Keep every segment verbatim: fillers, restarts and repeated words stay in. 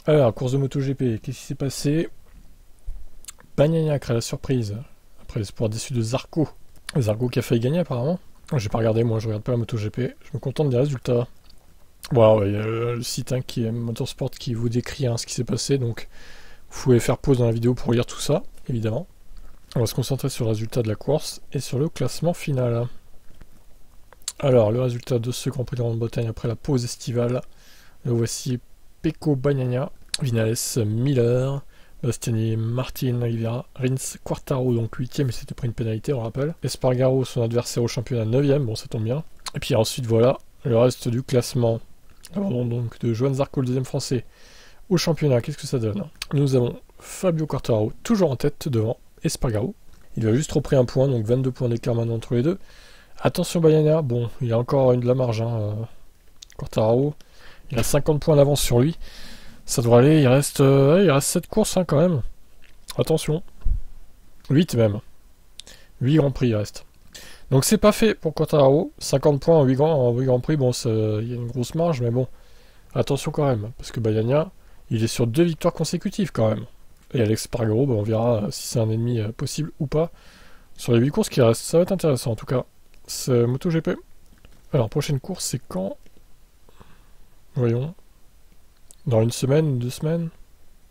Alors, course de MotoGP, qu'est-ce qui s'est passé? Bagnaia crée la surprise, après l'espoir déçu de Zarco. Zarco qui a failli gagner apparemment. J'ai pas regardé, moi je regarde pas la MotoGP, je me contente des résultats. Voilà, ouais, il y a le site hein, qui est Motorsport qui vous décrit hein, ce qui s'est passé, donc vous pouvez faire pause dans la vidéo pour lire tout ça, évidemment. On va se concentrer sur le résultat de la course et sur le classement final. Alors, le résultat de ce Grand Prix de Grande-Bretagne après la pause estivale. Le voici: Pecco Bagnaia, Vinales Miller, Bastiani Martin Oliveira, Rins Quartaro, donc huitième, mais c'était pris une pénalité, on rappelle. Espargaro, son adversaire au championnat, neuvième, bon ça tombe bien. Et puis ensuite, voilà, le reste du classement. Alors, donc de Johan Zarco, le deuxième français, au championnat, qu'est-ce que ça donne? Nous avons Fabio Quartararo, toujours en tête devant Espargaro. Il a juste repris un point, donc vingt-deux points d'écart maintenant entre les deux. Attention Bagnaia, bon, il a encore une de la marge, hein, euh, Quartararo. Il a cinquante points d'avance sur lui. Ça devrait aller, il reste, euh, il reste sept courses hein, quand même. Attention. huit même. huit Grands Prix il reste. Donc c'est pas fait pour Quartararo. cinquante points en huit Grands, en huit Grands Prix, bon, il y a une grosse marge, mais bon. Attention quand même, parce que Bagnaia, il est sur deux victoires consécutives quand même. Et Alex Espargaro, bah, on verra si c'est un ennemi euh, possible ou pas. Sur les huit courses qui restent, ça va être intéressant en tout cas. C'est MotoGP. Alors, prochaine course, c'est quand? Voyons. Dans une semaine, deux semaines?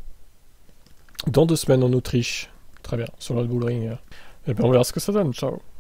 Dans deux semaines en Autriche. Très bien, sur le Red Bull Ring. Et bien on verra ce que ça donne, ciao.